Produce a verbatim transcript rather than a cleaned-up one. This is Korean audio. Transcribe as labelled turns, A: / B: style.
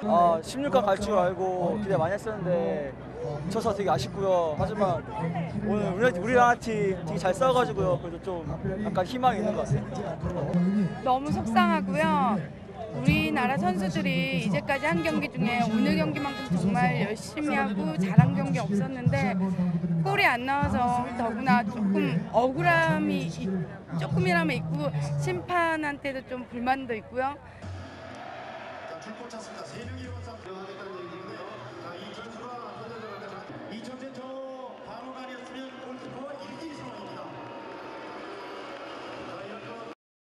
A: 아, 십육 강 갈 줄 알고 기대 많이 했었는데 져서 되게 아쉽고요. 하지만 오늘 우리, 우리나라 팀 되게 잘 싸워가지고요. 그래도 좀 약간 희망이 있는 것 같아요.
B: 너무 속상하고요. 우리나라 선수들이 이제까지 한 경기 중에 오늘 경기만큼 정말 열심히 하고 잘한 경기 없었는데 골이 안 나와서 더구나 조금 억울함이 있- 조금이라면 있고 심판한테도 좀 불만도 있고요.
C: 줄곧 찼습니다. 세 명이 들어가겠다는 얘기인데요. 자, 이천수가 이천재 쪽